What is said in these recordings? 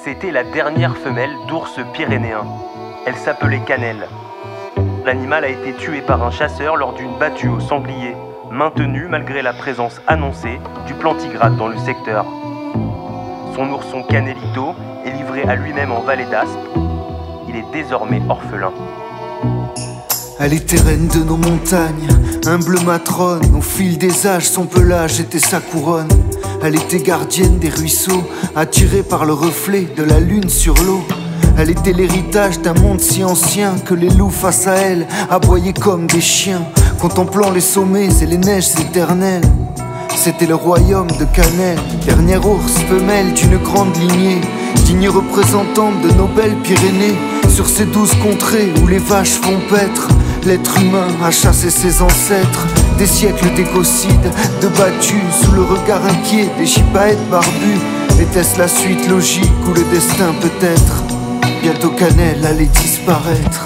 C'était la dernière femelle d'ours pyrénéen. Elle s'appelait Cannelle. L'animal a été tué par un chasseur lors d'une battue au sanglier, maintenue malgré la présence annoncée du plantigrade dans le secteur. Son ourson Cannelito est livré à lui-même en vallée d'Aspe. Il est désormais orphelin. Elle était reine de nos montagnes, humble matrone. Au fil des âges, son pelage était sa couronne. Elle était gardienne des ruisseaux, attirée par le reflet de la lune sur l'eau. Elle était l'héritage d'un monde si ancien que les loups face à elle aboyaient comme des chiens, contemplant les sommets et les neiges éternelles. C'était le royaume de Cannelle, dernière ours femelle d'une grande lignée, digne représentante de nos belles Pyrénées. Sur ces 12 contrées où les vaches font paître, l'être humain a chassé ses ancêtres. Des siècles d'écocides, de battues sous le regard inquiet des chypaètes barbus. Était-ce la suite logique ou le destin peut-être? Bientôt Cannelle allait disparaître.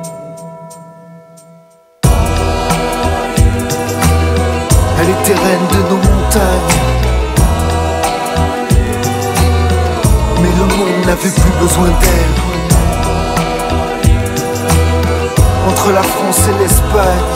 Elle était reine de nos montagnes, mais le monde n'avait plus besoin d'elle. Entre la France et l'Espagne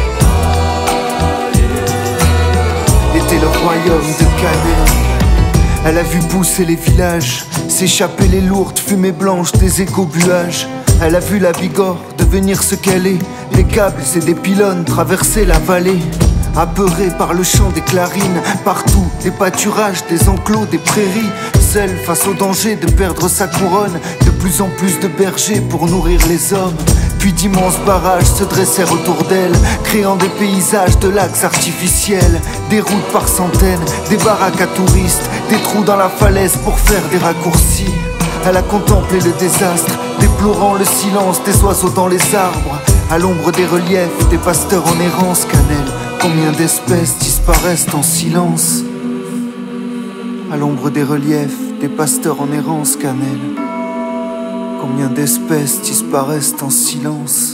était le royaume de Cannelle. Elle a vu pousser les villages, s'échapper les lourdes fumées blanches des écobuages. Elle a vu la Bigorre devenir ce qu'elle est, des câbles et des pylônes traverser la vallée. Apeurée par le chant des clarines, partout des pâturages, des enclos, des prairies. Seule face au danger de perdre sa couronne, de plus en plus de bergers pour nourrir les hommes. Puis d'immenses barrages se dressèrent autour d'elle, créant des paysages de lacs artificiels. Des routes par centaines, des baraques à touristes, des trous dans la falaise pour faire des raccourcis. Elle a contemplé le désastre, déplorant le silence des oiseaux dans les arbres. À l'ombre des reliefs, des pasteurs en errance. Cannelle, combien d'espèces disparaissent en silence? À l'ombre des reliefs, des pasteurs en errance. Cannelle, combien d'espèces disparaissent en silence?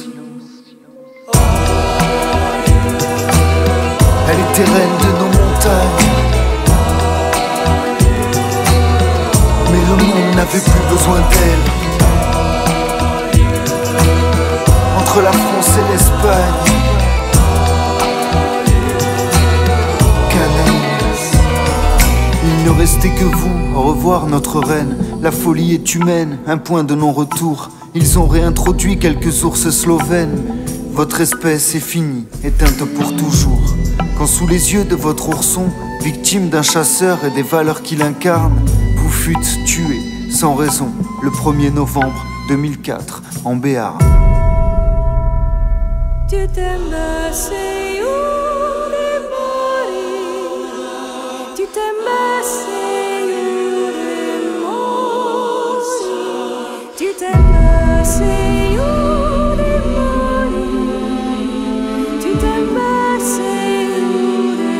Elle était reine de nos montagnes, mais le monde n'avait plus besoin d'elle. Entre la France et l'Espagne, Cannelle. Il ne restait que vous, au revoir notre reine. La folie est humaine, un point de non-retour. Ils ont réintroduit quelques ours slovènes. Votre espèce est finie, éteinte pour toujours. Quand sous les yeux de votre ourson, victime d'un chasseur et des valeurs qu'il incarne, vous fûtes tué, sans raison, le 1er novembre 2004, en Béarn. Tu t'aimes, c'est où de mourir. Tu t'aimes, c'est où de mourir. Tu t'aimes, c'est où de mourir. Tu t'aimes, c'est où de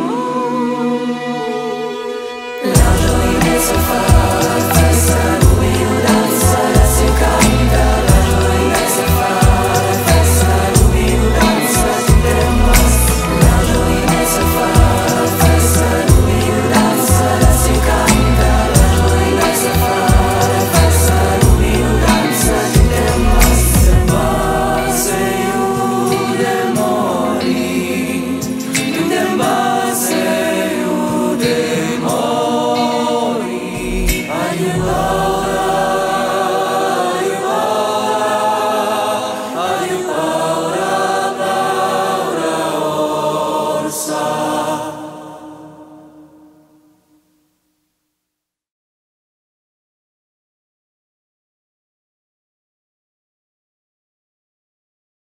mourir. La joie se fait, ça nous est dans ça, se canta. La joie se fait. Sa